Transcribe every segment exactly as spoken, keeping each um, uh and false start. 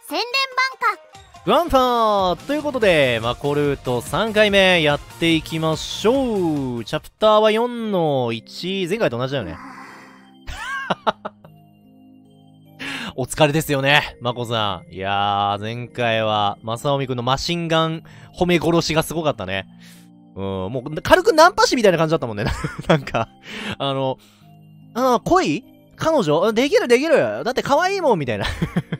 宣伝版か。 グワンファーということで、マコルートさんかいめやっていきましょう。チャプターはよんのいち、前回と同じだよね。お疲れですよね、マコさん。いやー、前回は、まさおみくんのマシンガン褒め殺しがすごかったね。うん、もう、軽くナンパ師みたいな感じだったもんね。なんか、あの、ああ、恋彼女できるできるだって可愛いもんみたいな。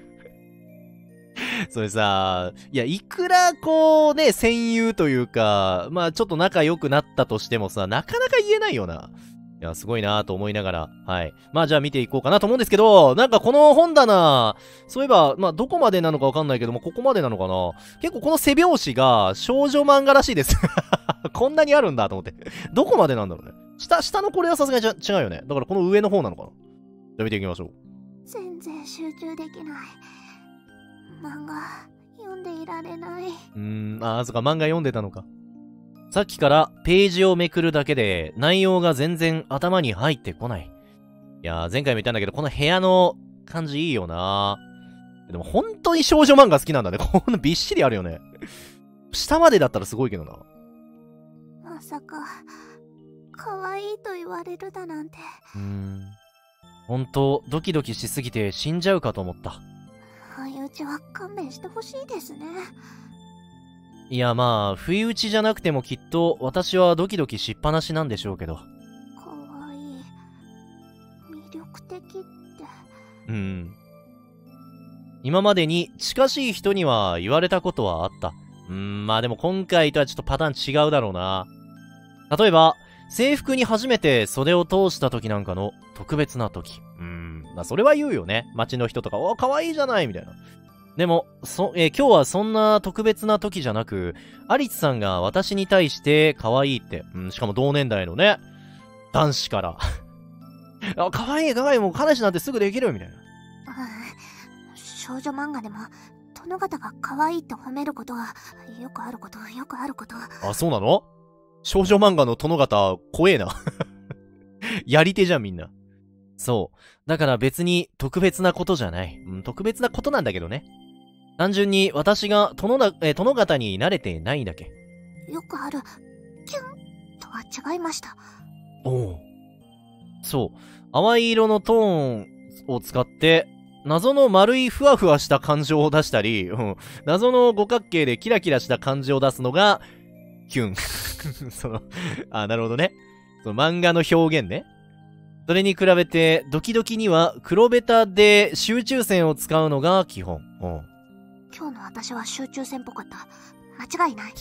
それさ、いや、いくらこうね、戦友というか、まあちょっと仲良くなったとしてもさ、なかなか言えないよな。いや、すごいなぁと思いながら、はい。まあじゃあ見ていこうかなと思うんですけど、なんかこの本棚、そういえば、まあどこまでなのかわかんないけども、ここまでなのかな。結構この背表紙が少女漫画らしいです。こんなにあるんだと思って。どこまでなんだろうね。下、下のこれはさすがに違うよね。だからこの上の方なのかな。じゃあ見ていきましょう。 全然集中できない。漫画読んでいられない。うーん、あー、そっか、漫画読んでたのか。さっきからページをめくるだけで内容が全然頭に入ってこない。いやー、前回も言ったんだけど、この部屋の感じいいよなー。でも本当に少女漫画好きなんだね。こんなびっしりあるよね。下までだったらすごいけどな。 まさか、可愛いと言われるだなんて。 うーん。本当、ドキドキしすぎて死んじゃうかと思った。 相打ちは勘弁してほしいですね。 いやまあ、不意打ちじゃなくてもきっと私はドキドキしっぱなしなんでしょうけど。 可愛い。魅力的って。 うん。今までに近しい人には言われたことはあった。うーん、まあでも今回とはちょっとパターン違うだろうな。例えば、制服に初めて袖を通した時なんかの特別な時。うーん、まあそれは言うよね。街の人とか、お、可愛いじゃないみたいな。でも、そ、えー、今日はそんな特別な時じゃなく、アリツさんが私に対して可愛いって、うん、しかも同年代のね、男子から。あ、可愛い可愛い、もう彼氏なんてすぐできるみたいな。 うん、少女漫画でも、殿方が可愛いと褒めることは、よくあること、よくあること。 あ、そうなの？少女漫画の殿方、怖えな。やり手じゃん、みんな。そう。だから別に特別なことじゃない。うん、特別なことなんだけどね。単純に私が殿な、え、殿方に慣れてないだけ。 よくある、キュンとは違いました。 おお。そう。淡い色のトーンを使って、謎の丸いふわふわした感情を出したり、うん、謎の五角形でキラキラした感じを出すのが、キュン。その、あ、なるほどね。その漫画の表現ね。それに比べて、ドキドキには黒ベタで集中線を使うのが基本。うん。 今日の私は集中線っぽかった。間違いない。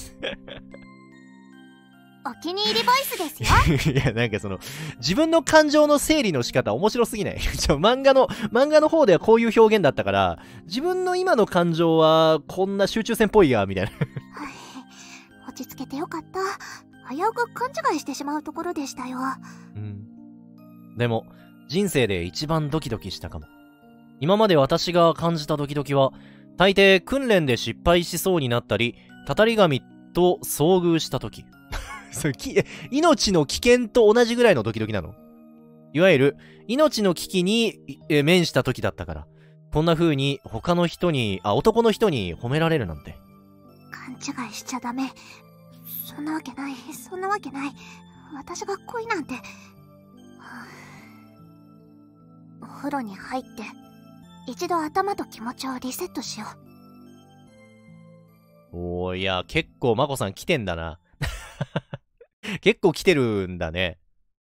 お気に入りボイスですよ。 いや、なんかその、自分の感情の整理の仕方面白すぎない？ちょ、漫画の、漫画の方ではこういう表現だったから、自分の今の感情はこんな集中線っぽいや、みたいな。 はい。落ち着けてよかった。危うく勘違いしてしまうところでしたよ。 うん。でも、人生で一番ドキドキしたかも。今まで私が感じたドキドキは、大抵訓練で失敗しそうになったり、たたり神と遭遇したとき。それき、命の危険と同じぐらいのドキドキなの？いわゆる、命の危機にえ面したときだったから、こんな風に他の人に、あ、男の人に褒められるなんて。 勘違いしちゃダメ。そんなわけない、そんなわけない。私が恋なんて。はあ、お風呂に入って、一度頭と気持ちをリセットしよう。おー、いや、結構マコさん来てんだな。結構来てるんだね。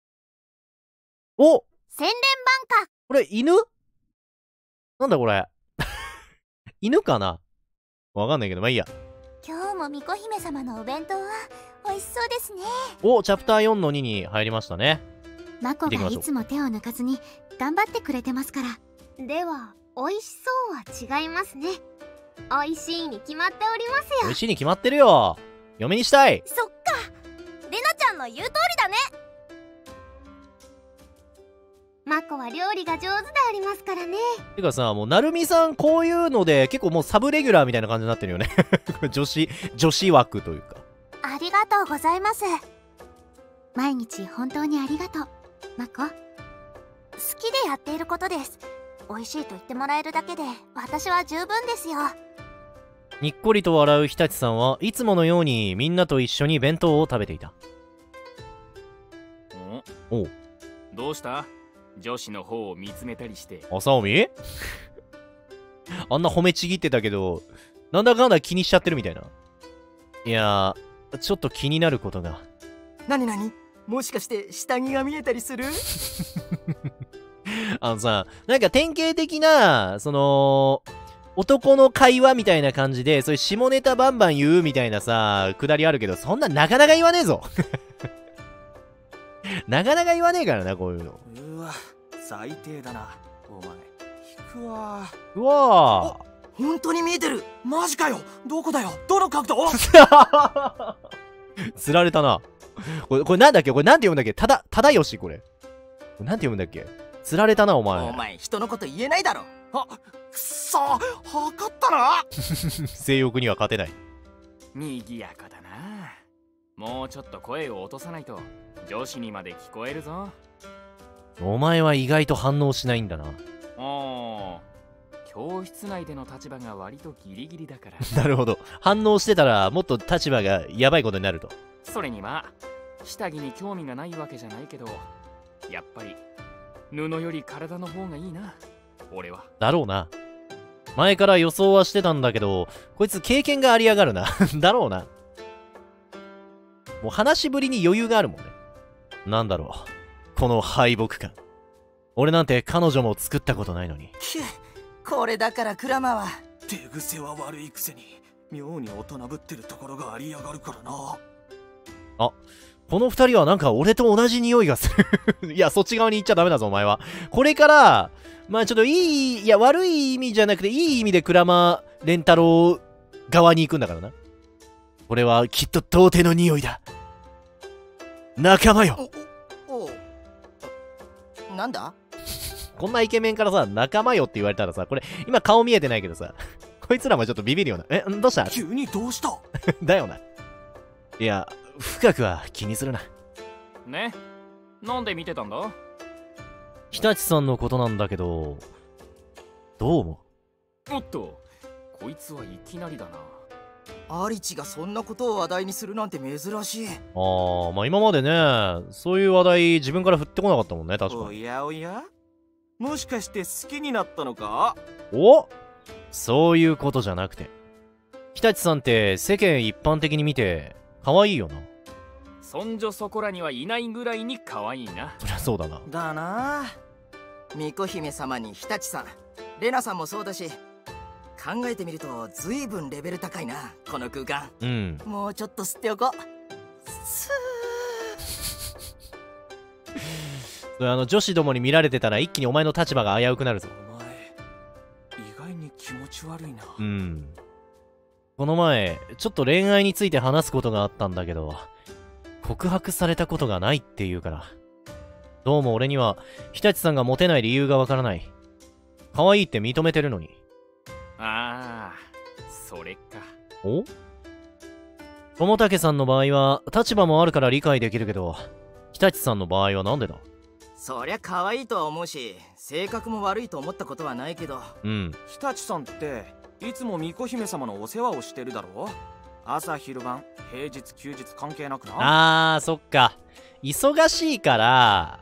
お！ 宣伝版か。 これ、犬？なんだこれ。犬かな？わかんないけど、まあいいや。 今日も巫女姫様のお弁当は美味しそうですね。 お、チャプターよんのにに入りましたね。 マコがいつも手を抜かずに頑張ってくれてますから。では、美味しそうは違いますね。美味しいに決まっておりますよ。 美味しいに決まってるよ。嫁にしたい。 そっか。レナちゃんの言う通りだね。マコは料理が上手でありますからね。 てかさ、もうなるみさんこういうので結構もうサブレギュラーみたいな感じになってるよね。女子女子枠というか。 ありがとうございます。毎日本当にありがとうマコ。好きでやっていることです。 美味しいと言ってもらえるだけで私は十分ですよ。 にっこりと笑う日立さんはいつものようにみんなと一緒に弁当を食べていた。 おう、どうした？女子の方を見つめたりして。 あさおみあんな褒めちぎってたけど、なんだかんだ気にしちゃってるみたいな。いやー、ちょっと気になることが。 なになに？もしかして下着が見えたりする？ あのさ、なんか典型的な、その、男の会話みたいな感じで、そういう下ネタバンバン言うみたいなさ、くだりあるけど、そんななかなか言わねえぞ。なかなか言わねえからな、こういうの。 うわ、最低だな。お前、引くわ。 うわー。 本当に見えてる。マジかよ。どこだよ。どの角度？ 釣られたな。これ、これなんだっけ？これなんて読むんだっけ？ただ、ただよし、これ。これなんて読むんだっけ？釣られたな、お前。 お前、人のこと言えないだろ。あ、くっそー、測ったな。 性欲には勝てない。 にぎやかだな。もうちょっと声を落とさないと女子にまで聞こえるぞ。 お前は意外と反応しないんだな。 おー、教室内での立場が割とギリギリだから。 なるほど。反応してたらもっと立場がやばいことになると。 それにまあ下着に興味がないわけじゃないけど、やっぱり布より体の方がいいな、俺は。 だろうな。前から予想はしてたんだけど、こいつ経験がありやがるな。だろうな。もう話しぶりに余裕があるもんね。なんだろう、この敗北感。俺なんて彼女も作ったことないのに。 これだからクラマは手癖は悪いくせに妙に大人ぶってるところがありやがるからな。 あ、この二人はなんか俺と同じ匂いがする。いや、そっち側に行っちゃダメだぞ、お前は。これから、まあちょっといい、いや、悪い意味じゃなくて、いい意味でクラマレンタロウ側に行くんだからな。これはきっと童貞の匂いだ。仲間よ。 お、お、なんだ？ こんなイケメンからさ、仲間よって言われたらさ、これ、今顔見えてないけどさ、こいつらもちょっとビビるよな。え、どうした？ 急にどうした？ だよな。いや、深くは気にするな。 ね？なんで見てたんだ？ 日立さんのことなんだけど、どう思う？おっと、こいつはいきなりだな。 アリチがそんなことを話題にするなんて珍しい。 ああ、まあ今までね、そういう話題自分から振ってこなかったもんね、確かに。 おやおや？もしかして好きになったのか？ お？そういうことじゃなくて。日立さんって世間一般的に見て、可愛いよな。 そんじょそこらにはいないぐらいに可愛いな。 そりゃそうだな。 だな。巫女姫様に日立さん、レナさんもそうだし、考えてみるとずいぶんレベル高いな、この空間。 うん。 もうちょっと吸っておこう。スーそれあの女子どもに見られてたら一気にお前の立場が危うくなるぞ。 お前、意外に気持ち悪いな。 うん。この前、ちょっと恋愛について話すことがあったんだけど、告白されたことがないって言うから。どうも俺には、日立さんがモテない理由がわからない。可愛いって認めてるのに。 ああ、それか。 お？友武さんの場合は、立場もあるから理解できるけど、日立さんの場合はなんでだ？ そりゃ可愛いとは思うし、性格も悪いと思ったことはないけど。 うん。 日立さんっていつも巫女姫様のお世話をしてるだろう。朝昼晩平日休日関係なくな。 あー、そっか。忙しいから、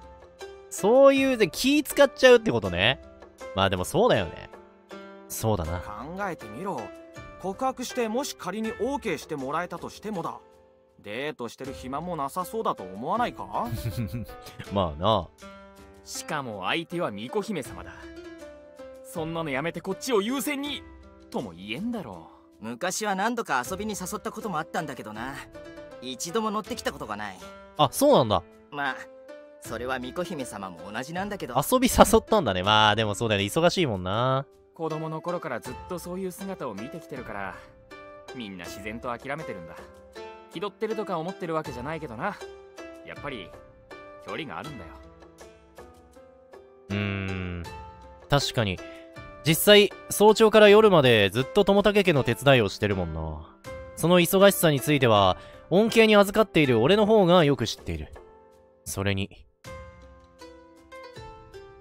そういうで気使っちゃうってことね。まあでもそうだよね。そうだな。 考えてみろ。告白してもし仮に オーケー してもらえたとしてもだ。デートしてる暇もなさそうだと思わないか？ まあな。 しかも相手は巫女姫様だ。そんなのやめてこっちを優先にとも言えんだろう。昔は何度か遊びに誘ったこともあったんだけどな。一度も乗ってきたことがない。 あ、そうなんだ。 まあそれは巫女姫様も同じなんだけど。 遊び誘ったんだね。まあでもそうだよね、忙しいもんな。 子供の頃からずっとそういう姿を見てきてるから、みんな自然と諦めてるんだ。気取ってるとか思ってるわけじゃないけどな。やっぱり距離があるんだよ。 うーん、確かに実際早朝から夜までずっと友武家の手伝いをしてるもんな。その忙しさについては恩恵に預かっている俺の方がよく知っている。それに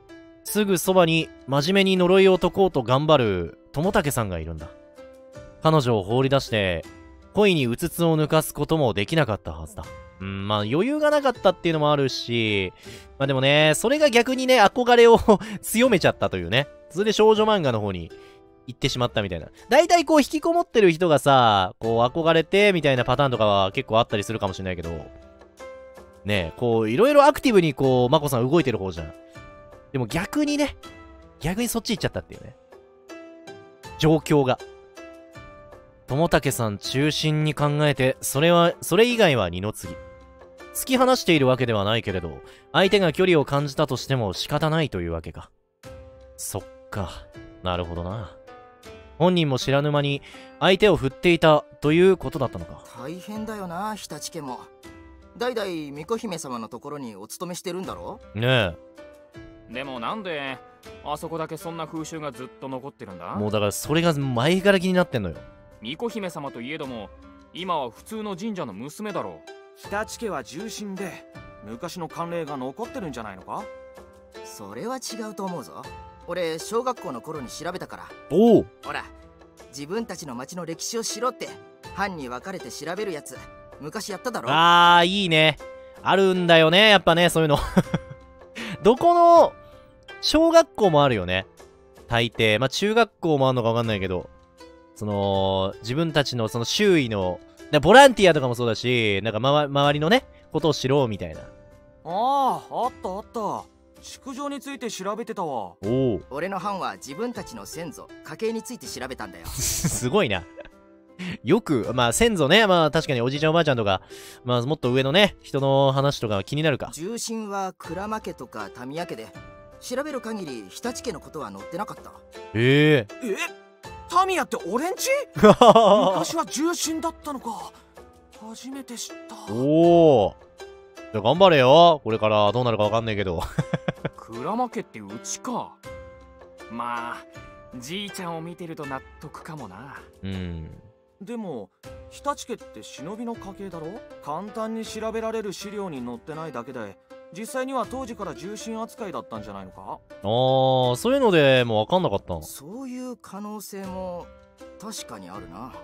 すぐそばに真面目に呪いを解こうと頑張る友武さんがいるんだ。彼女を放り出して恋にうつつを抜かすこともできなかったはずだ。うん、まあ余裕がなかったっていうのもあるし、まあでもね、それが逆にね、憧れを強めちゃったというね。それで少女漫画の方に行ってしまったみたいな。だいたいこう引きこもってる人がさ、こう憧れてみたいなパターンとかは結構あったりするかもしれないけど、ねえ、こういろいろアクティブにこう、まこさん動いてる方じゃん。でも逆にね、逆にそっち行っちゃったっていうね。状況が。友武さん中心に考えて、それは、それ以外は二の次。突き放しているわけではないけれど、相手が距離を感じたとしても仕方ないというわけか。そっか。なるほどな。本人も知らぬ間に相手を振っていたということだったのか。 大変だよな、日立家も。代々巫女姫様のところにお勤めしてるんだろ。 ねえ。でもなんであそこだけそんな風習がずっと残ってるんだ。 もうだからそれが前から気になってんのよ。 巫女姫様といえども今は普通の神社の娘だろう。 日立家は重臣で昔の慣例が残ってるんじゃないのか。 それは違うと思うぞ。俺小学校の頃に調べたから。 おお。 ほら、自分たちの町の歴史を知ろって班に分かれて調べるやつ昔やっただろ。 あー、いいね。あるんだよね、やっぱね、そういうの。どこの小学校もあるよね、大抵。まあ中学校もあるのか分かんないけど、その自分たちのその周囲のボランティアとかもそうだし、なんか、ま、周りのねことを知ろうみたいな。 ああ、あったあった。築城について調べてたわ。 おお。 俺の班は自分たちの先祖家系について調べたんだよ。 すごいな。よく、まあ先祖ね、まあ確かにおじいちゃんおばあちゃんとか、まあもっと上のね人の話とか気になるか。 重臣は鞍馬家とか民谷家で、調べる限り日立家のことは載ってなかった。 へえ。 え、民谷って俺んち？昔は重臣だったのか。初めて知った。 おお。じゃあ頑張れよ。これからどうなるかわかんないけど。 鞍馬家ってうちか。まあじいちゃんを見てると納得かもな。 うん。 でも日立家って忍びの家系だろ。簡単に調べられる資料に載ってないだけで、実際には当時から重臣扱いだったんじゃないのか。 ああ、そういうのでもう分かんなかった。 そういう可能性も確かにあるな。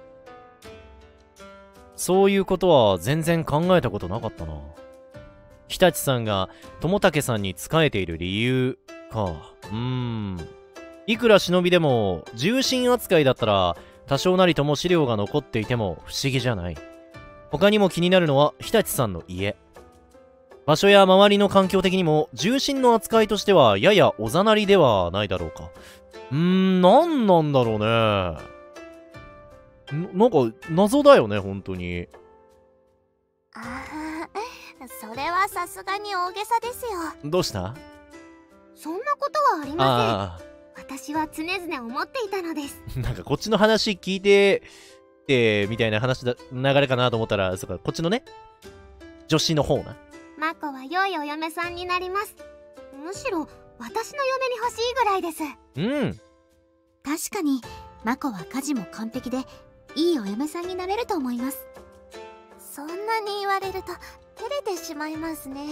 そういうことは全然考えたことなかったな。日立さんが友武さんに仕えている理由か。うーん。いくら忍びでも重臣扱いだったら多少なりとも資料が残っていても不思議じゃない。他にも気になるのは日立さんの家。場所や周りの環境的にも重臣の扱いとしてはややおざなりではないだろうか。うーん、なんなんだろうね。なんか謎だよね、本当に。 ああ、それはさすがに大げさですよ。 どうした？ そんなことはありまあせん。私は常々思っていたのです。 なんかこっちの話聞いてってみたいな話だ流れかなと思ったら、そうか、こっちのね女子の方な。 マコは良いお嫁さんになります。むしろ私の嫁に欲しいぐらいです。 うん。 確かにマコは家事も完璧でいいお嫁さんになれると思います。そんなに言われると照れてしまいますね。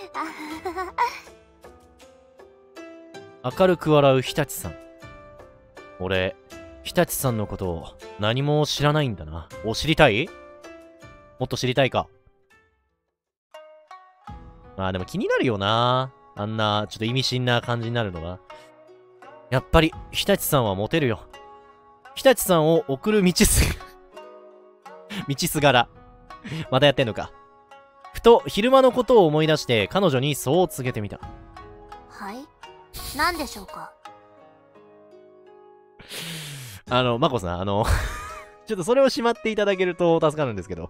明るく笑う日立さん。俺、日立さんのことを何も知らないんだな。お、知りたい？もっと知りたいか。まあでも気になるよな。あんなちょっと意味深な感じになるのが。やっぱり日立さんはモテるよ。日立さんを送る道す道すがらまたやってんのか。ふと昼間のことを思い出して彼女にそう告げてみた。 はい、何でしょうか。 あのまこさん、あのちょっとそれをしまっていただけると助かるんですけど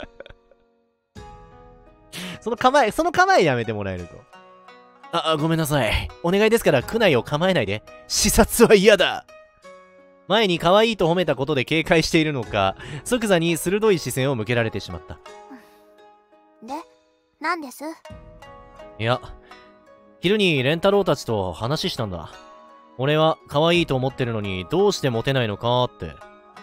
その構えその構えやめてもらえると。あ、ごめんなさい。お願いですから区内を構えないで。視察は嫌だ。前に可愛いと褒めたことで警戒しているのか、即座に鋭い視線を向けられてしまった。 で、何です？ いや、昼にレンタロウたちと話したんだ。俺は可愛いと思ってるのにどうしてモテないのかって。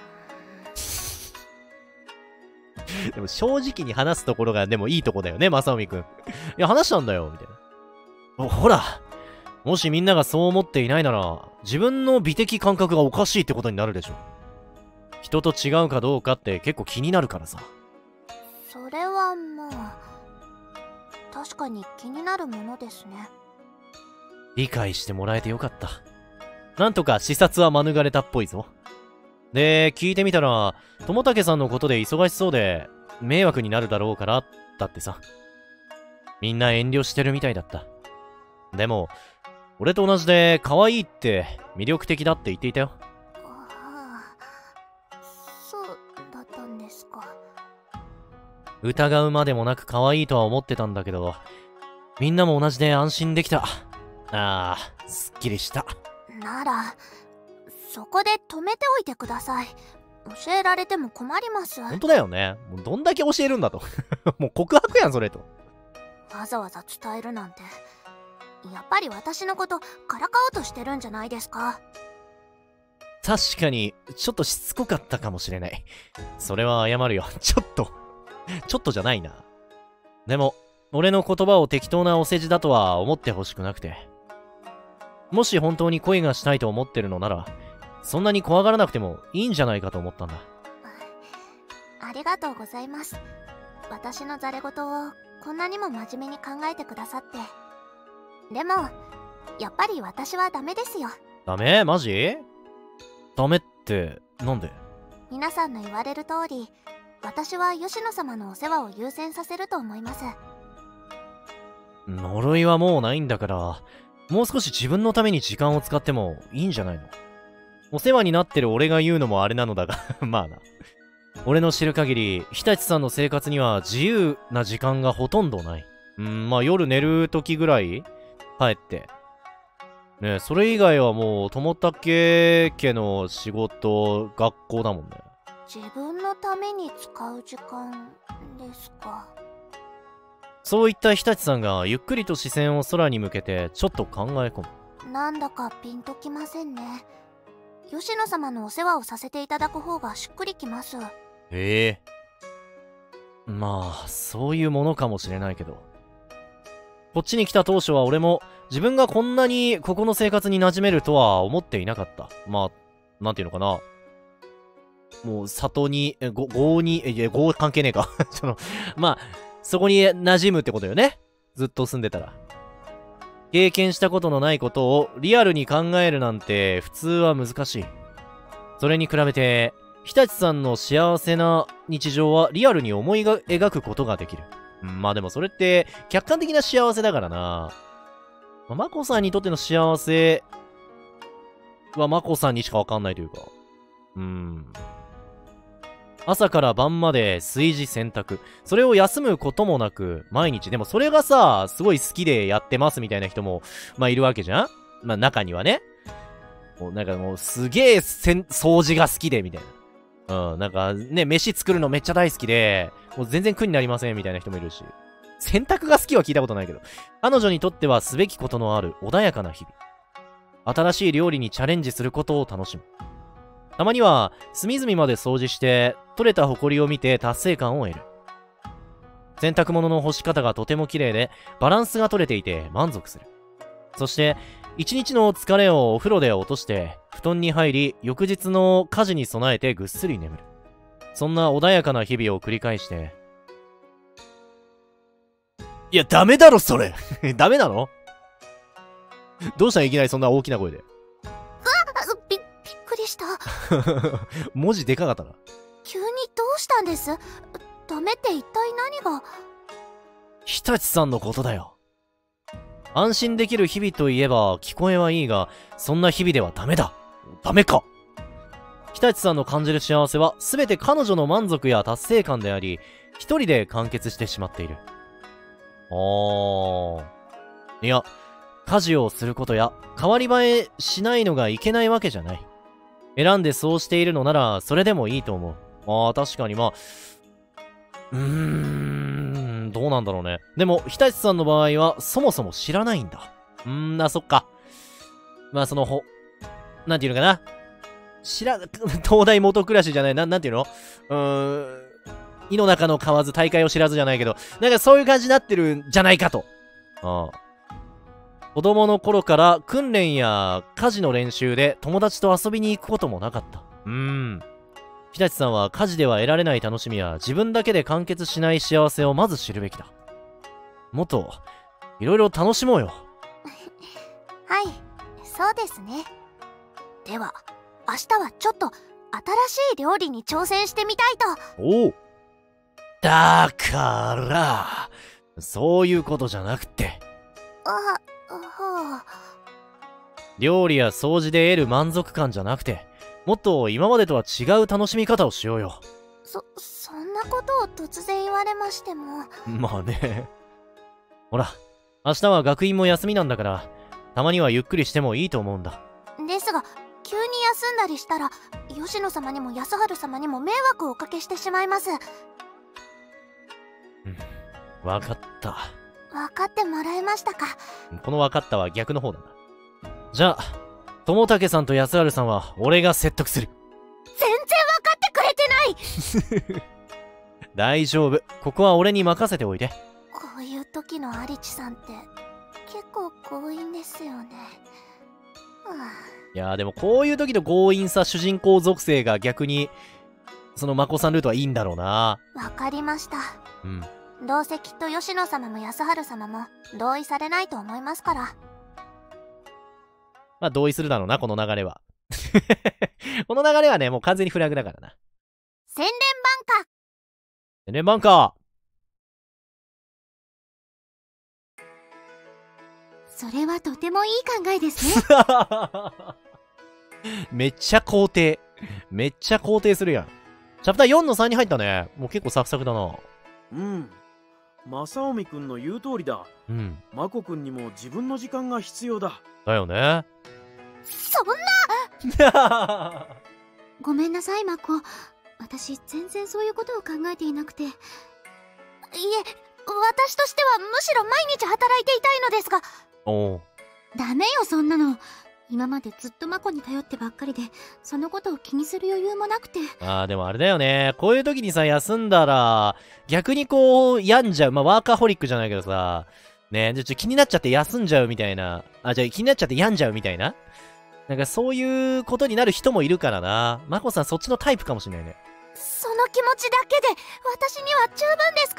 でも正直に話すところがでもいいとこだよね、正臣くん。いや、話したんだよ、みたいな。ほら、 もしみんながそう思っていないなら、自分の美的感覚がおかしいってことになるでしょ。人と違うかどうかって結構気になるからさ。 それはまあ確かに気になるものですね。 理解してもらえてよかった。なんとか視察は免れたっぽいぞ。で、聞いてみたら、友武さんのことで忙しそうで、迷惑になるだろうから、だってさ。みんな遠慮してるみたいだった。でも、俺と同じで可愛いって魅力的だって言っていたよ。 ああ、そうだったんですか。 疑うまでもなく可愛いとは思ってたんだけど、みんなも同じで安心できた。ああ、すっきりした。 なら、そこで止めておいてください。教えられても困ります。 本当だよね。もうどんだけ教えるんだと。もう告白やん、それと。 わざわざ伝えるなんて、やっぱり私のことからかおうとしてるんじゃないですか。 確かに、ちょっとしつこかったかもしれない。それは謝るよ。ちょっと。ちょっとじゃないな。でも、俺の言葉を適当なお世辞だとは思ってほしくなくて。もし本当に恋がしたいと思ってるのなら、そんなに怖がらなくてもいいんじゃないかと思ったんだ。 ありがとうございます。私のざれ言をこんなにも真面目に考えてくださって。でも、やっぱり私はダメですよ。 ダメ？マジ？ダメって、なんで？ 皆さんの言われる通り、私は吉野様のお世話を優先させると思います。 呪いはもうないんだから、もう少し自分のために時間を使ってもいいんじゃないの？お世話になってる俺が言うのもあれなのだが、まあな。俺の知る限り、日立さんの生活には自由な時間がほとんどない。うん、まあ夜寝る時ぐらい帰って。ねえ、それ以外はもう、友武家の仕事、学校だもんね。 自分のために使う時間ですか。 そういった日立さんがゆっくりと視線を空に向けてちょっと考え込む。 なんだかピンときませんね。吉野様のお世話をさせていただく方がしっくりきます。 へえ。まあ、そういうものかもしれないけど。こっちに来た当初は俺も自分がこんなにここの生活に馴染めるとは思っていなかった。まあ、なんていうのかな。もう、里に、え、ご、郷に、え、いや、郷関係ねえか。その、まあ、そこに馴染むってことよね。ずっと住んでたら。経験したことのないことをリアルに考えるなんて普通は難しい。それに比べて、日立さんの幸せな日常はリアルに思いが描くことができる。うん、まあでもそれって客観的な幸せだからな。まあ、マコさんにとっての幸せはマコさんにしかわかんないというか。うん。朝から晩まで炊事洗濯。それを休むこともなく、毎日。でもそれがさ、すごい好きでやってますみたいな人も、まあいるわけじゃん？まあ中にはね。もうなんかもうすげえ掃除が好きで、みたいな。うん、なんかね、飯作るのめっちゃ大好きで、もう全然苦になりませんみたいな人もいるし。洗濯が好きは聞いたことないけど。彼女にとってはすべきことのある穏やかな日々。新しい料理にチャレンジすることを楽しむ。たまには隅々まで掃除して取れたホコリを見て達成感を得る。洗濯物の干し方がとても綺麗でバランスが取れていて満足する。そして一日の疲れをお風呂で落として布団に入り翌日の家事に備えてぐっすり眠る。そんな穏やかな日々を繰り返して。いやダメだろそれダメなの？どうしたんいきなりそんな大きな声で。 び、びっくりした。 文字でかかったな。 急にどうしたんです？ダメって一体何が？ 日立さんのことだよ。安心できる日々といえば聞こえはいいが、そんな日々ではダメだ。ダメか。日立さんの感じる幸せは全て彼女の満足や達成感であり、一人で完結してしまっている。あー。いや、家事をすることや代わり映えしないのがいけないわけじゃない。選んでそうしているのならそれでもいいと思う。ああ、確かにまあ、うーん、どうなんだろうね。でも、日立さんの場合はそもそも知らないんだ。うーん、あ、そっか。まあそのほ、なんていうのかな。知ら、東大元暮らしじゃない、な、なんていうの？うーん、井の中の蛙大海を知らずじゃないけど、なんかそういう感じになってるんじゃないかと。ああ。 子供の頃から訓練や家事の練習で友達と遊びに行くこともなかった。うーん。日立さんは家事では得られない楽しみや自分だけで完結しない幸せをまず知るべきだ。もっといろいろ楽しもうよ。 はい、そうですね。では明日はちょっと新しい料理に挑戦してみたいと。 おお。だからそういうことじゃなくて、 あ、はあ。 料理や掃除で得る満足感じゃなくて、もっと今までとは違う楽しみ方をしようよ。 そ、そんなことを突然言われましても。 まあね。ほら、明日は学院も休みなんだから、たまにはゆっくりしてもいいと思うんだ。 ですが、急に休んだりしたら、吉野様にも安春様にも迷惑をおかけしてしまいます。 うん、わかった。 分かってもらえましたか。 この分かったは逆の方だな。じゃあ、友武さんと安春さんは俺が説得する。 全然分かってくれてない大丈夫。ここは俺に任せておいて。 こういう時のアリチさんって結構強引ですよね。 いやーでもこういう時の強引さ主人公属性が逆にそのマコさんルートはいいんだろうな。 わかりました。 うん。 どうせきっと吉野様も安春様も同意されないと思いますから。 まあ同意するだろうな、この流れは。この流れはね、もう完全にフラグだからな。 洗練バンカ洗練バンカー。それはとてもいい考えですね。 めっちゃ肯定。めっちゃ肯定するやん。チャプターよんのさんに入ったね。もう結構サクサクだな。 うん。正臣くんの言う通りだ。 うん。 マコくんにも自分の時間が必要だ。 だよね。 そんなごめんなさい、マコ。私、全然そういうことを考えていなくて。いえ、 私としてはむしろ毎日働いていたいのですが。 おう。 ダメよ、そんなの。今までずっとマコに頼ってばっかりで、そのことを気にする余裕もなくて。 あー、でもあれだよね。こういう時にさ、休んだら、逆にこう、病んじゃう。まあ、ワーカホリックじゃないけどさ、ね、ちょっと気になっちゃって休んじゃうみたいな。あ、じゃあ気になっちゃって病んじゃうみたいな。なんかそういうことになる人もいるからな。マコさんそっちのタイプかもしれないね。 その気持ちだけで、私には十分ですから。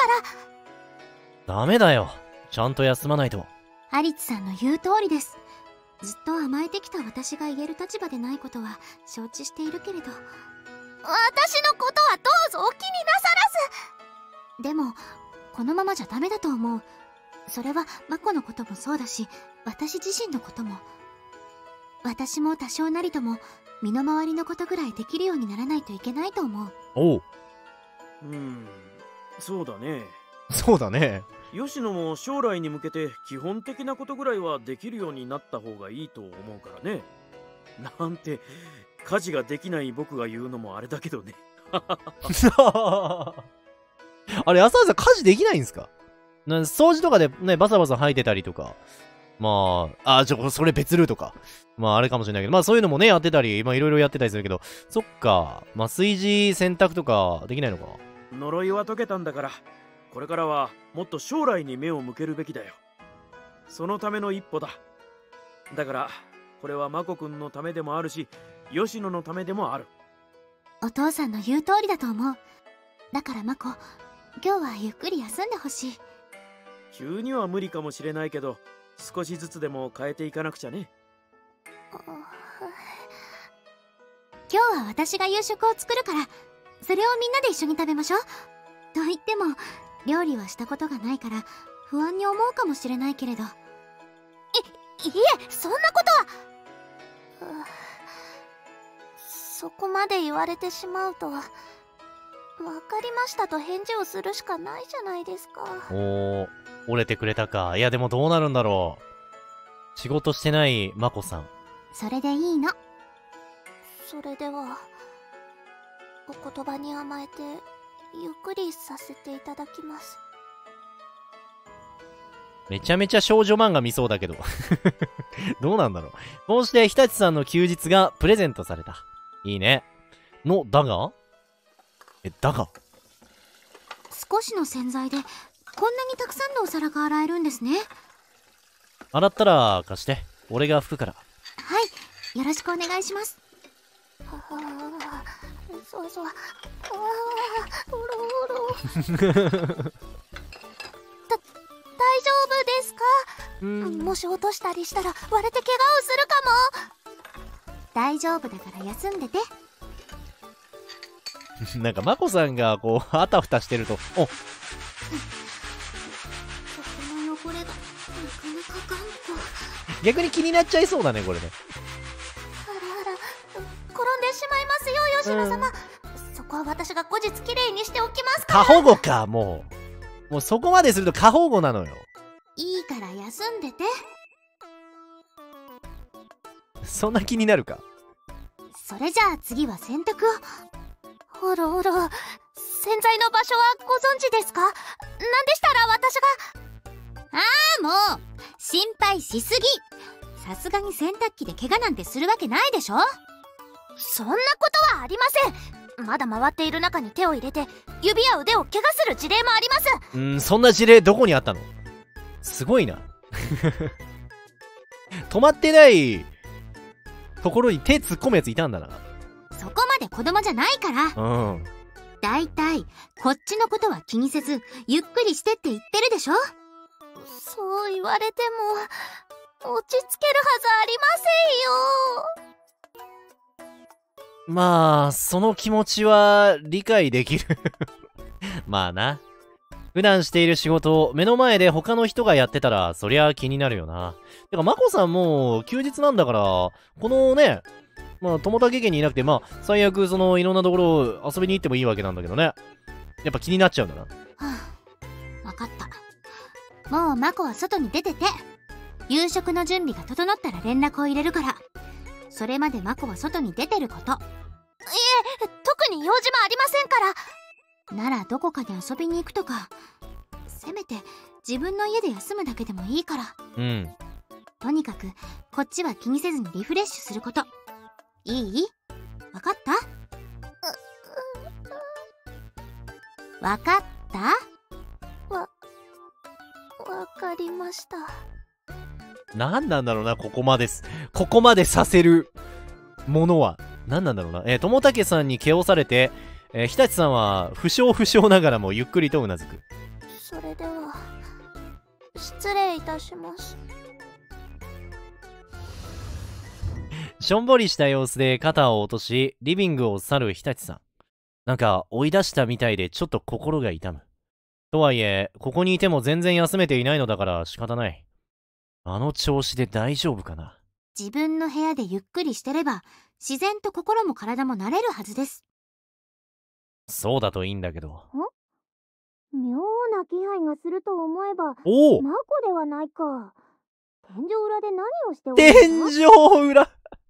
ダメだよ。ちゃんと休まないと。 アリツさんの言う通りです。ずっと甘えてきた私が言える立場でないことは承知しているけれど、 私のことはどうぞお気になさらず。でもこのままじゃダメだと思う。それはマコのこともそうだし、私自身のことも。私も多少なりとも身の回りのことぐらいできるようにならないといけないと思う。 おう。 うん、そうだね。 そうだね。 吉野も将来に向けて基本的なことぐらいはできるようになった方がいいと思うからね。なんて家事ができない僕が言うのもあれだけどね。 あれ、朝朝家事できないんですか？な掃除とかでね、バサバサ吐いてたりとか。まあ、あ、じゃあ、それ別ルートか。まあ、あれかもしれないけど、まあ、そういうのもね、やってたり、まあ、いろいろやってたりするけど、そっか。まあ、炊事、洗濯とか、できないのか。 呪いは解けたんだから、これからはもっと将来に目を向けるべきだよ。そのための一歩だ。だから、これはマコ君のためでもあるし、吉野のためでもある。 お父さんの言う通りだと思う。だからマコ、今日はゆっくり休んでほしい。 急には無理かもしれないけど、少しずつでも変えていかなくちゃね。 今日は私が夕食を作るから、それをみんなで一緒に食べましょう。と言っても料理はしたことがないから不安に思うかもしれないけれど。い、 いえ、そんなことは。そこまで言われてしまうと、わかりましたと返事をするしかないじゃないですか。 おー、折れてくれたか。いやでもどうなるんだろう。仕事してないマコさん。 それでいいの。 それではお言葉に甘えてゆっくりさせていただきます。 めちゃめちゃ少女漫画見そうだけどどうなんだろう。こうして日立さんの休日がプレゼントされた。いいね。のだがえだが少しの洗剤でこんなにたくさんのお皿が洗えるんですね。 洗ったら貸して。俺が拭くから。 はい、よろしくお願いします。 はあ、そうそう。ああ、おろおろ。だ、大丈夫ですか？うん、もし落としたりしたら割れて怪我をするかも。 大丈夫だから休んでて。 なんかまこさんがこうあたふたしてると、お。 この汚れがなかなか頑固。 逆に気になっちゃいそうだねこれね。 あらあら、転んでしまいますよ吉野様、うん、そこは私が後日きれいにしておきますから。 過保護か。もうもうそこまですると過保護なのよ。 いいから休んでて。 そんな気になるか。 それじゃあ次は洗濯を。 おろおろ、洗剤の場所はご存知ですか？なんでしたら私が。 ああ、もう心配しすぎ。さすがに洗濯機で怪我なんてするわけないでしょ。 そんなことはありません。まだ回っている中に手を入れて指や腕を怪我する事例もあります。 うん、そんな事例どこにあったの？すごいな。止まってないところに手突っ込むやついたんだな。 そこまで子供じゃないから。 うん。 だいたいこっちのことは気にせずゆっくりしてって言ってるでしょ。 そう言われても落ち着けるはずありませんよ。 まあその気持ちは理解できる。まあな。普段している仕事を目の前で他の人がやってたらそりゃ気になるよな。てかまこさんも休日なんだからこのね、まあ友竹家にいなくて、まあ最悪そのいろんなところ遊びに行ってもいいわけなんだけどね。やっぱ気になっちゃうんだな。はあ、わかった。もうマコは外に出てて。夕食の準備が整ったら連絡を入れるから。それまでマコは外に出てること。いえ、特に用事もありませんから。 ならどこかで遊びに行くとか、せめて自分の家で休むだけでもいいから。 うん。 とにかくこっちは気にせずにリフレッシュすること。いい？わかった？わかった？ わ、わかりました。 何なんだろうな、ここまです。ここまでさせるものは。何なんだろうな。えー、友竹さんに毛をされて、えー、日立さんは不詳不詳ながらもゆっくりとうなずく。 それでは、失礼いたします。 しょんぼりした様子で肩を落とし、リビングを去る日立さん。なんか追い出したみたいでちょっと心が痛む。とはいえ、ここにいても全然休めていないのだから仕方ない。あの調子で大丈夫かな。 自分の部屋でゆっくりしてれば、自然と心も体も慣れるはずです。 そうだといいんだけど。 ん？妙な気配がすると思えば、 おお、 マコではないか。天井裏で何をしておるの？ 天井裏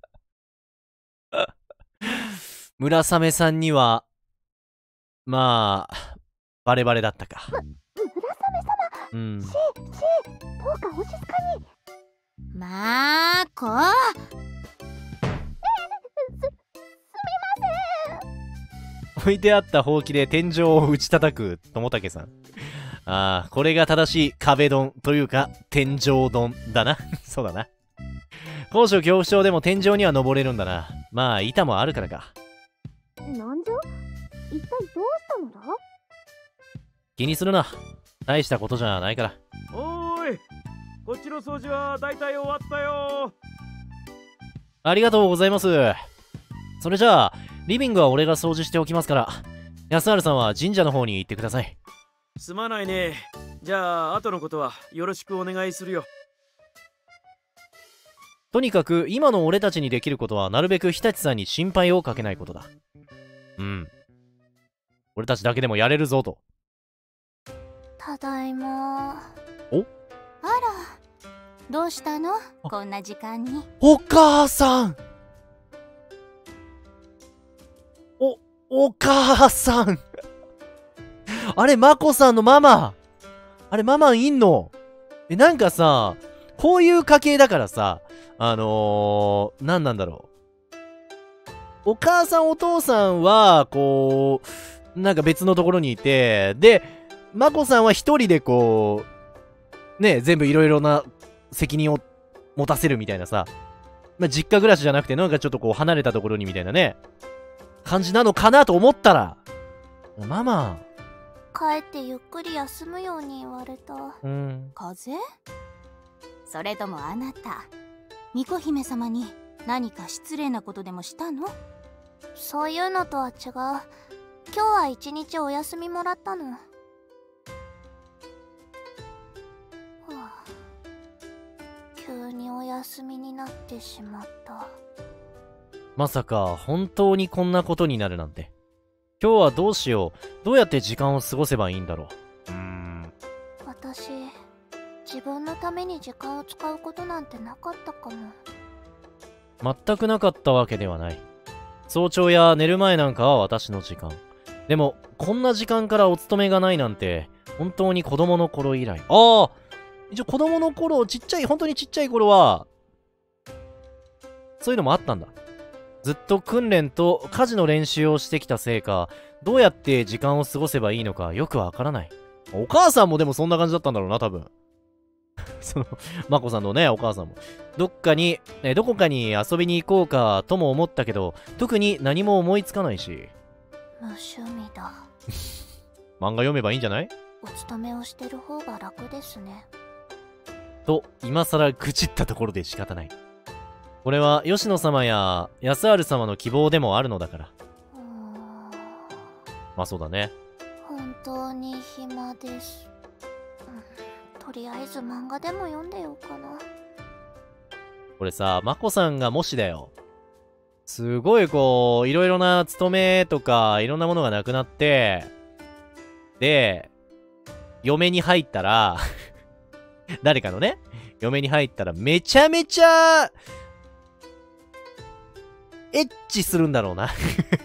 村雨さんにはまあバレバレだったか。 村雨様、 うん。 し、し、どうかお静かに。 まあこう。 え、す、すみません。 置いてあったほうきで天井を打ち叩く友竹さん。ああ、これが正しい壁ドンというか天井ドンだな。そうだな。高所恐怖症でも天井には登れるんだな。まあ板もあるからか。 なんじゃ？一体どうしたのだ？ 気にするな。大したことじゃないから。 おーい、こっちの掃除はだいたい終わったよ。 ありがとうございます。それじゃあリビングは俺が掃除しておきますから、安原さんは神社の方に行ってください。 すまないね。じゃあ後のことはよろしくお願いするよ。 とにかく今の俺たちにできることはなるべく日立さんに心配をかけないことだ。うん。俺たちだけでもやれるぞと。 ただいま。 お？ あら、どうしたの？こんな時間に。 お母さん。お、お母さん。あれ、まこさんのママ。あれ、ママいんの？え、なんかさ、こういう家系だからさ、あのー、なんなんだろう。お母さんお父さんは、こう、なんか別のところにいて、で、まこさんは一人でこう、ね、全部いろいろな責任を持たせるみたいなさ、まあ、実家暮らしじゃなくてなんかちょっとこう離れたところにみたいなね、感じなのかなと思ったら、ママ。 帰ってゆっくり休むように言われた。 うん。 風邪？それともあなた、巫女姫様に何か失礼なことでもしたの？ そういうのとは違う。今日は一日お休みもらったの。はあ、急にお休みになってしまった。 まさか本当にこんなことになるなんて。今日はどうしよう。どうやって時間を過ごせばいいんだろう。うーん。 私、自分のために時間を使うことなんてなかったかも。 全くなかったわけではない。早朝や寝る前なんかは私の時間。でも、こんな時間からお勤めがないなんて、本当に子供の頃以来。ああ、一応子供の頃、ちっちゃい、本当にちっちゃい頃は、そういうのもあったんだ。ずっと訓練と家事の練習をしてきたせいか、どうやって時間を過ごせばいいのかよくわからない。お母さんもでもそんな感じだったんだろうな、多分。その、まこさんのね、お母さんも。どっかに、え、どこかに遊びに行こうかとも思ったけど、特に何も思いつかないし。 無趣味だ。 漫画読めばいいんじゃない？ お勤めをしてる方が楽ですね。 と、今更愚痴ったところで仕方ない。これは吉野様や安治様の希望でもあるのだから。 うーん、 まあそうだね。 本当に暇です、うん、とりあえず漫画でも読んでようかな。 これさ、まこさんがもしだよ、すごいこういろいろな勤めとかいろんなものがなくなってで嫁に入ったら誰かのね嫁に入ったらめちゃめちゃエッチするんだろうな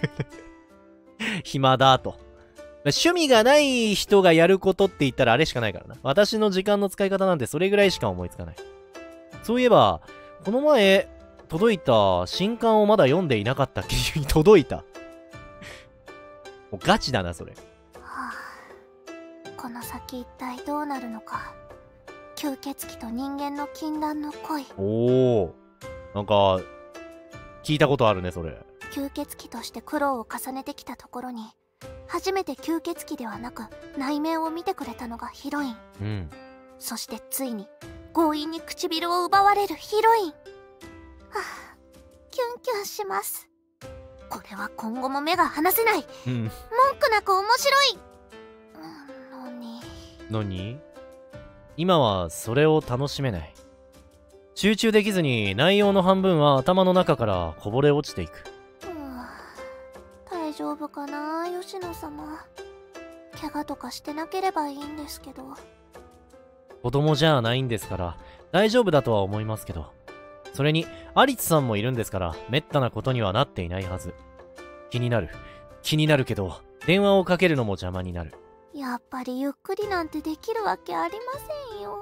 暇だと。趣味がない人がやることって言ったらあれしかないからな。私の時間の使い方なんてそれぐらいしか思いつかない。そういえば、この前届いた新刊をまだ読んでいなかったっけ届いた。もうガチだな、それ。 はあ、この先一体どうなるのか。吸血鬼と人間の禁断の恋。 おー。なんか、聞いたことあるね、それ。 吸血鬼として苦労を重ねてきたところに、初めて吸血鬼ではなく内面を見てくれたのがヒロイン。 うん。 そしてついに強引に唇を奪われるヒロイン。はあ、キュンキュンします。これは今後も目が離せない。 うん。 文句なく面白い。うん、のに。 のに？今はそれを楽しめない。集中できずに内容の半分は頭の中からこぼれ落ちていく。 大丈夫かな、吉野様。怪我とかしてなければいいんですけど。 子供じゃないんですから大丈夫だとは思いますけど、それにアリツさんもいるんですからめったなことにはなっていないはず。気になる気になるけど電話をかけるのも邪魔になる。 やっぱりゆっくりなんてできるわけありませんよ。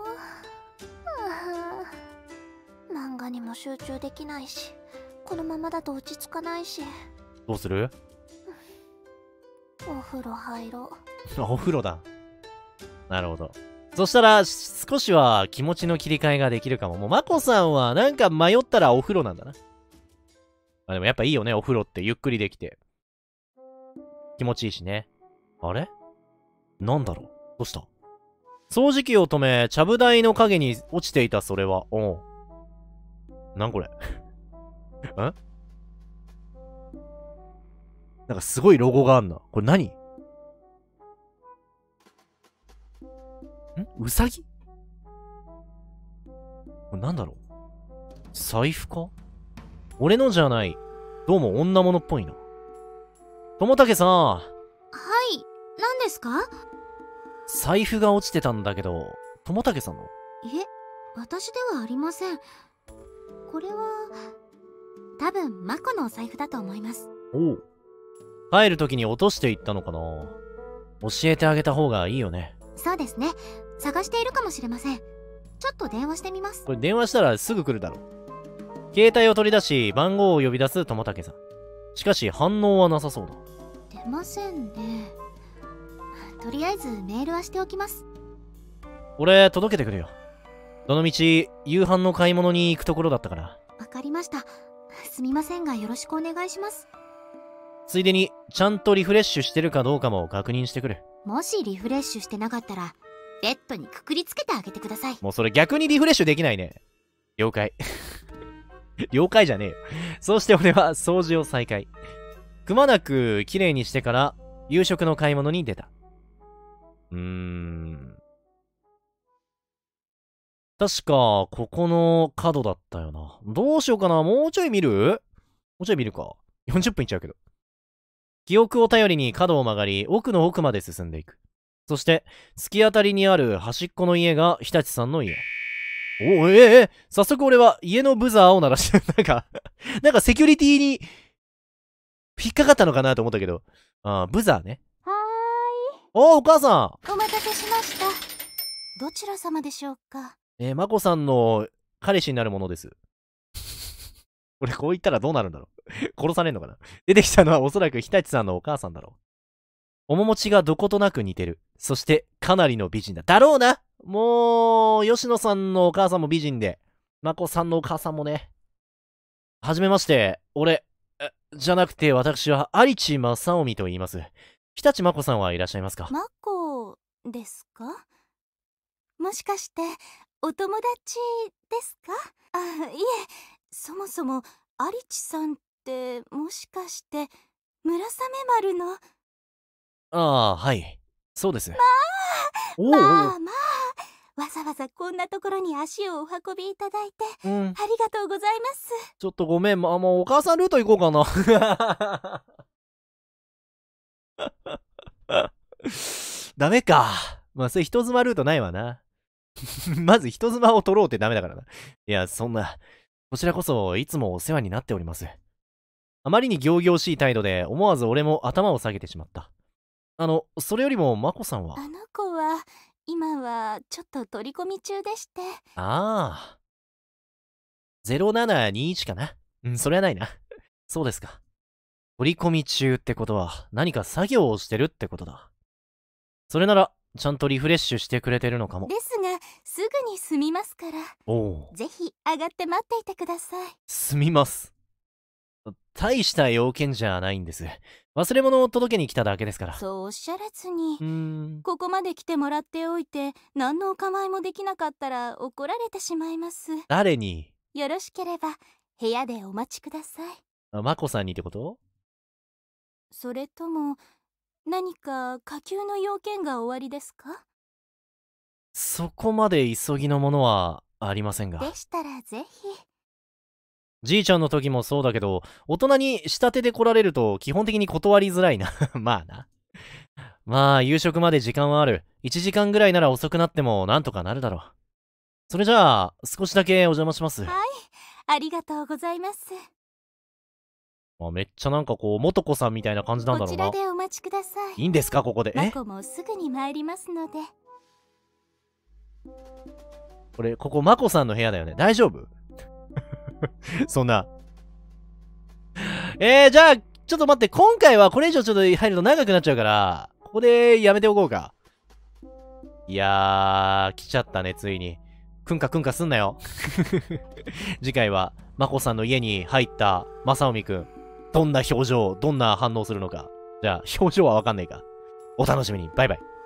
漫画にも集中できないし、このままだと落ち着かないし。 どうする？ お風呂入ろう。お風呂だ。なるほど。そしたら少しは気持ちの切り替えができるかも。もうまこさんはなんか迷ったらお風呂なんだな。あ、でもやっぱいいよね、お風呂ってゆっくりできて気持ちいいしね。あれなんだろう、どうした？掃除機を止めちゃぶ台の影に落ちていた。それはおう、なんこれんなんかすごいロゴがあんな。これ何？ん？うさぎ？これなんだろう？財布か？俺のじゃない。どうも女物っぽいな。友武さん。 はい、何ですか？ 財布が落ちてたんだけど、友武さんの？ いえ、私ではありません。これは多分マコのお財布だと思います。 おう。帰る時に落としていったのかな。教えてあげた方がいいよね。 そうですね、探しているかもしれません。ちょっと電話してみます。 これ電話したらすぐ来るだろう。携帯を取り出し番号を呼び出す友武さん。しかし反応はなさそうだ。 出ませんね。とりあえずメールはしておきます。 俺届けてくれよ。 どのみち、夕飯の買い物に行くところだったから。 わかりました。すみませんがよろしくお願いします。 ついでに、ちゃんとリフレッシュしてるかどうかも確認してくる。 もしリフレッシュしてなかったら、ベッドにくくりつけてあげてください。 もうそれ逆にリフレッシュできないね。了解。了解じゃねえよ。そうして俺は掃除を再開。くまなく綺麗にしてから夕食の買い物に出た。うーん。確か、ここの角だったよな。どうしようかな。もうちょい見るもうちょい見るか。よんじゅっぷんいっちゃうけど。記憶を頼りに角を曲がり、奥の奥まで進んでいく。そして、突き当たりにある端っこの家が日立さんの家。おお、えええ、早速俺は家のブザーを鳴らしてる。なんか、なんかセキュリティに引っかかったのかなと思ったけど。ああ、ブザーね。 はーい。 おお、お母さん。 お待たせしました。どちら様でしょうか。 えー、まこさんの彼氏になるものです。俺こう言ったらどうなるんだろう。殺されんのかな。出てきたのはおそらく日立さんのお母さんだろう。面持ちがどことなく似てる。そしてかなりの美人だ。だろうな。もう、吉野さんのお母さんも美人で、まこさんのお母さんもね。はじめまして、俺、じゃなくて私は有地正臣と言います。日立まこさんはいらっしゃいますか？ まこですか？もしかしてお友達ですか？あ、いえ、そもそも有地さんってもしかして村雨丸の。 ああ、はい。そうです。まあ、 おまあまあ、わざわざこんなところに足をお運びいただいて、うん、ありがとうございます。 ちょっとごめん、まあ、もうお母さんルート行こうかな。ダメか。まあ、それ人妻ルートないわな。まず人妻を取ろうってダメだからな。いや、そんな。こちらこそいつもお世話になっております。あまりに仰々しい態度で思わず俺も頭を下げてしまった。あの、それよりもマコさんは。 あの子は今はちょっと取り込み中でして。 ああ。ゼロななにいちかな。うん、それはないな。そうですか。取り込み中ってことは何か作業をしてるってことだ。それならちゃんとリフレッシュしてくれてるのかも。 ですがすぐに済みますから。 おお。 ぜひ上がって待っていてください。 済みます。大した要件じゃないんです。忘れ物を届けに来ただけですから。 そうおっしゃらずに。 うーん。 ここまで来てもらっておいて何のお構いもできなかったら怒られてしまいます。 誰に？ よろしければ部屋でお待ちください。 あ、マコさんにってこと？ それとも何か下級の要件がおありですか？ そこまで急ぎのものはありませんが。 でしたらぜひ。 じいちゃんの時もそうだけど、大人に仕立てで来られると基本的に断りづらいな。まあな。まあ夕食まで時間はある。いちじかんぐらいなら遅くなってもなんとかなるだろう。それじゃあ少しだけお邪魔します。 はい、ありがとうございます。 あ、めっちゃなんかこう元子さんみたいな感じなんだろうな。 こちらでお待ちください。 いいんですかここで？ マコもすぐに参りますので。 これここマコさんの部屋だよね。大丈夫？そんな。えー、じゃあちょっと待って、今回はこれ以上ちょっと入ると長くなっちゃうからここでやめておこうか。いやー、来ちゃったねついに。くんかくんかすんなよ。次回はマコさんの家に入ったまさおみくん、どんな表情、どんな反応するのか。じゃあ表情はわかんないか。お楽しみに。バイバイ。